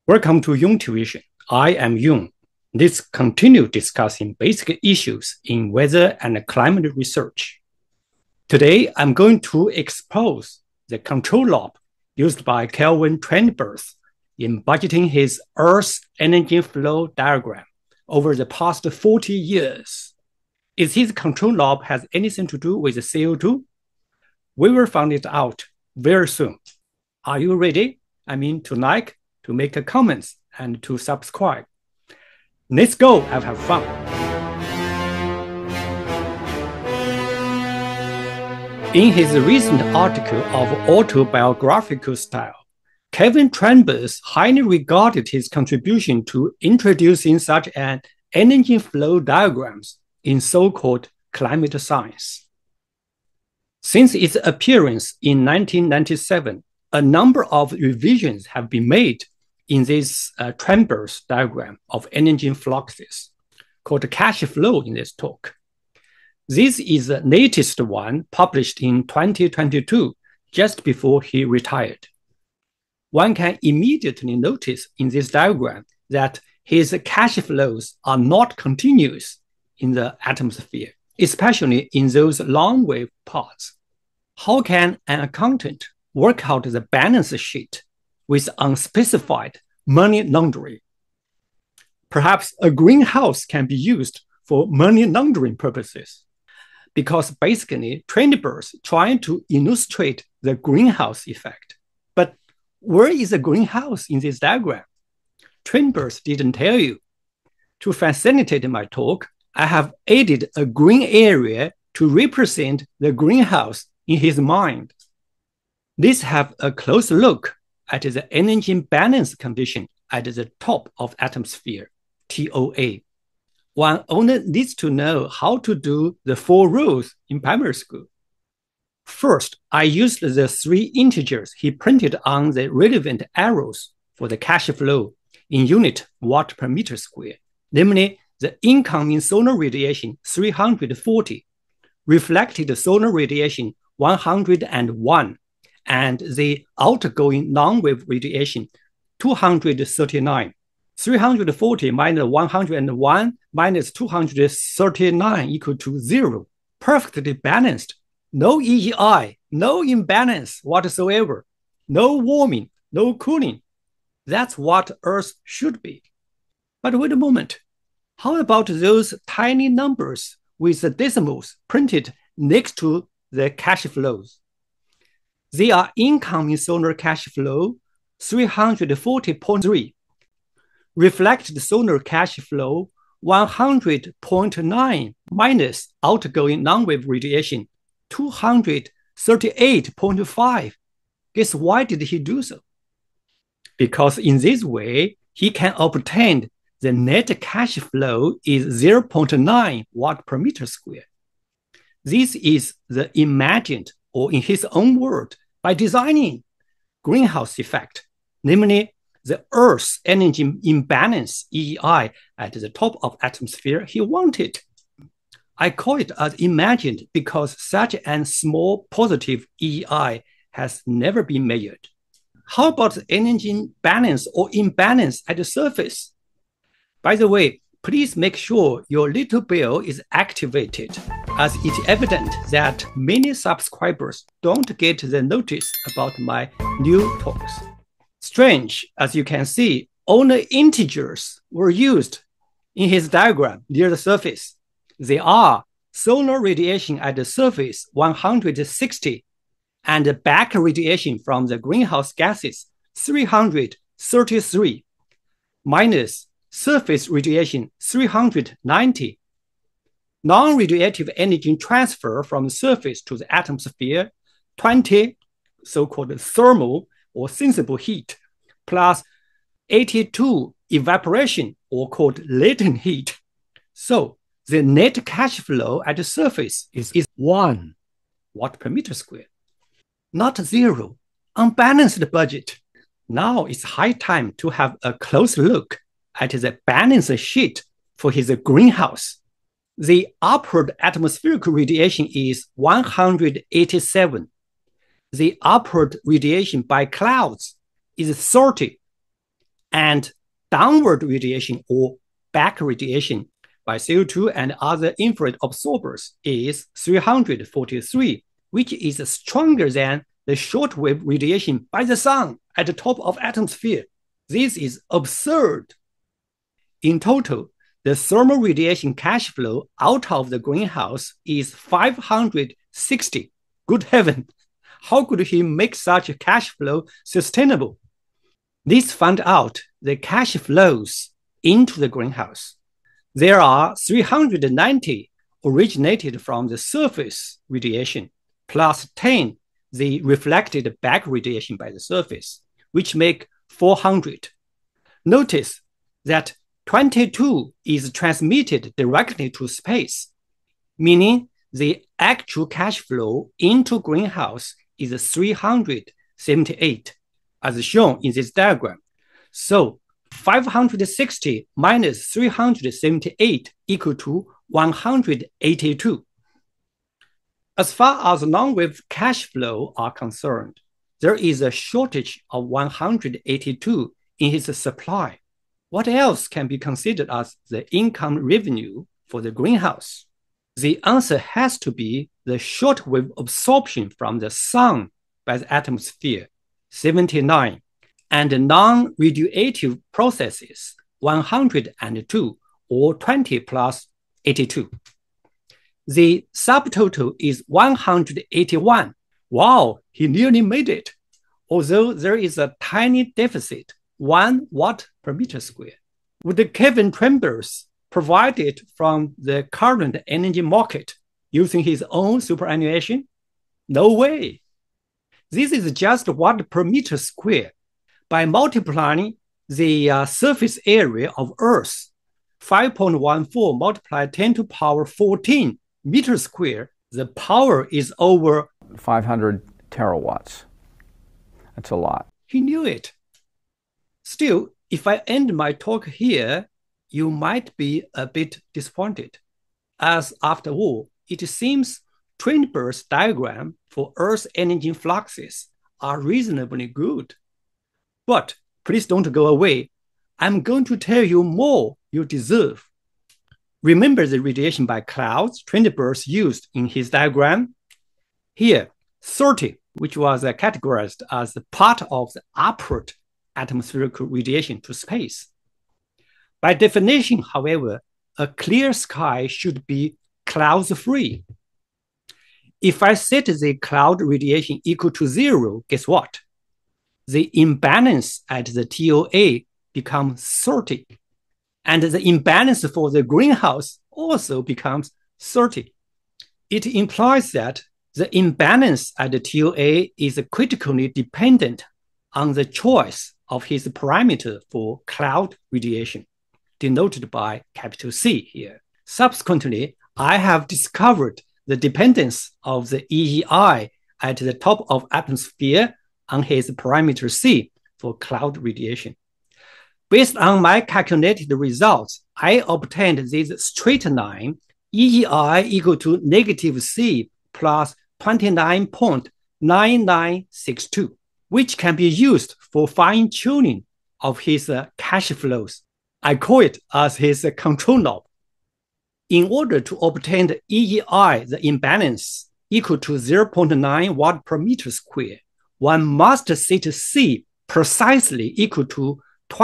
Welcome to Yung Tuition. I am Yung. Let's continue discussing basic issues in weather and climate research. Today, I'm going to expose the control law used by Kelvin Trenberth in budgeting his Earth energy flow diagram over the past 40 years. Is his control law has anything to do with CO2? We will find it out very soon. Are you ready? To like, to make comments, and to subscribe. Let's go and have fun. In his recent article of autobiographical style, Kelvin Trenberth highly regarded his contribution to introducing such an energy flow diagrams in so-called climate science. Since its appearance in 1997, a number of revisions have been made in this Trenberth diagram of energy fluxes, called cash flow in this talk. This is the latest one published in 2022, just before he retired. One can immediately notice in this diagram that his cash flows are not continuous in the atmosphere, especially in those long-wave parts. How can an accountant work out the balance sheet with unspecified money laundering? Perhaps a greenhouse can be used for money laundering purposes, because basically Trenberth trying to illustrate the greenhouse effect. But where is the greenhouse in this diagram? Trenberth didn't tell you. To facilitate my talk, I have added a green area to represent the greenhouse in his mind. Let's have a close look at the energy balance condition at the top of atmosphere, TOA. One only needs to know how to do the 4 rules in primary school. First, I used the 3 integers he printed on the relevant arrows for the cash flow in unit watt per meter square, namely the incoming solar radiation 340, reflected solar radiation 101, and the outgoing long-wave radiation 239. 340 minus 101 minus 239 equal to 0. Perfectly balanced. No EEI, no imbalance whatsoever. No warming, no cooling. That's what Earth should be. But wait a moment. How about those tiny numbers with the decimals printed next to the cash flows? They are incoming solar cash flow 340.3, reflected solar cash flow 100.9 minus outgoing long-wave radiation 238.5. Guess why did he do so? Because in this way, he can obtain the net cash flow is 0.9 watt per meter square. This is the imagined, or in his own word, by designing greenhouse effect, namely the Earth's energy imbalance EEI at the top of atmosphere he wanted. I call it as imagined because such a small positive EEI has never been measured. How about the energy balance or imbalance at the surface? By the way, please make sure your little bell is activated, as it's evident that many subscribers don't get the notice about my new talks. Strange, as you can see, only integers were used in his diagram near the surface. They are solar radiation at the surface 160 and back radiation from the greenhouse gases 333 minus surface radiation 390. Non-radioactive energy transfer from the surface to the atmosphere 20, so-called thermal or sensible heat, plus 82 evaporation or called latent heat. So the net cash flow at the surface is 1 watt per meter square, not 0, unbalanced budget. Now it's high time to have a close look at the balance sheet for his greenhouse. The upward atmospheric radiation is 187. The upward radiation by clouds is 30. and downward radiation or back radiation by CO2 and other infrared absorbers is 343, which is stronger than the shortwave radiation by the sun at the top of atmosphere. This is absurd. In total, the thermal radiation cash flow out of the greenhouse is 560. Good heaven, how could he make such a cash flow sustainable? This found out the cash flows into the greenhouse. There are 390 originated from the surface radiation, plus 10 the reflected back radiation by the surface, which make 400. Notice that 22 is transmitted directly to space, meaning the actual cash flow into greenhouse is 378, as shown in this diagram. So 560 minus 378 equal to 182. As far as longwave cash flow are concerned, there is a shortage of 182 in its supply. What else can be considered as the income revenue for the greenhouse? The answer has to be the shortwave absorption from the sun by the atmosphere, 79, and the non-radiative processes, 102, or 20 plus 82. The subtotal is 181. Wow, he nearly made it, although there is a tiny deficit, 1 watt per meter square. Would Kevin Trenberth provide it from the current energy market using his own superannuation? No way. This is just watt per meter square. By multiplying the surface area of Earth, 5.14 multiplied 10 to the power 14 meters square, the power is over 500 terawatts. That's a lot. He knew it. Still, if I end my talk here, you might be a bit disappointed, as after all, it seems Trenberth's diagram for Earth's energy fluxes are reasonably good. But please don't go away. I'm going to tell you more you deserve. Remember the radiation by clouds Trenberth used in his diagram? Here, 30, which was categorized as part of the upward atmospheric radiation to space. By definition, however, a clear sky should be clouds-free. If I set the cloud radiation equal to 0, guess what? The imbalance at the TOA becomes 30. And the imbalance for the greenhouse also becomes 30. It implies that the imbalance at the TOA is critically dependent on the choice of his parameter for cloud radiation, denoted by capital C here. Subsequently, I have discovered the dependence of the EEI at the top of atmosphere on his parameter C for cloud radiation. Based on my calculated results, I obtained this straight line EEI equal to negative C plus 29.9962, which can be used for fine-tuning of his cash flows. I call it as his control knob. In order to obtain the EEI, the imbalance, equal to 0.9 watt per meter square, one must set C precisely equal to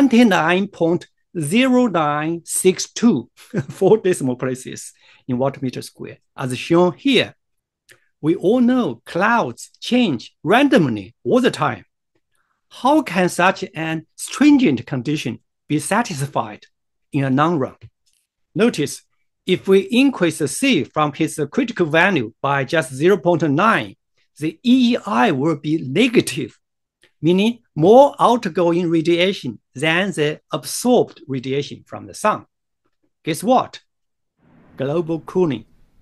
29.0962, 4 decimal places in watt meter square, as shown here. We all know clouds change randomly all the time. How can such an stringent condition be satisfied in a long run? Notice, if we increase the C from his critical value by just 0.9, the EEI will be negative, meaning more outgoing radiation than the absorbed radiation from the sun. Guess what? Global cooling.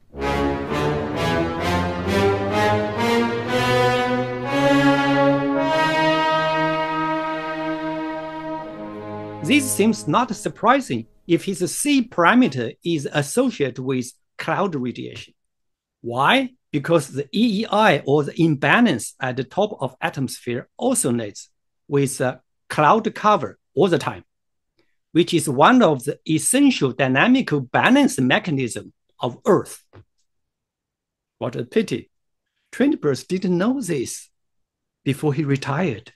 This seems not surprising if his C parameter is associated with cloud radiation. Why? Because the EEI, or the imbalance at the top of atmosphere, oscillates with cloud cover all the time, which is one of the essential dynamical balance mechanisms of Earth. What a pity. Trenberth didn't know this before he retired.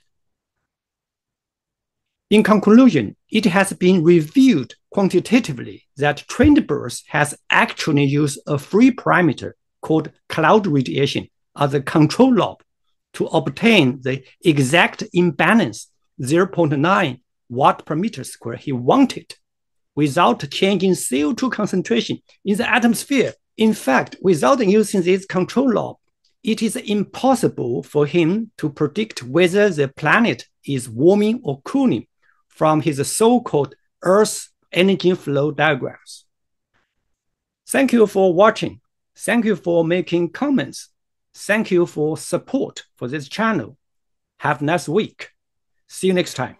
In conclusion, it has been revealed quantitatively that Trenberth has actually used a free parameter called cloud radiation as a control lob to obtain the exact imbalance 0.9 watt per meter square he wanted without changing CO2 concentration in the atmosphere. In fact, without using this control lob, it is impossible for him to predict whether the planet is warming or cooling from his so-called Earth energy flow diagrams. Thank you for watching. Thank you for making comments. Thank you for support for this channel. Have a nice week. See you next time.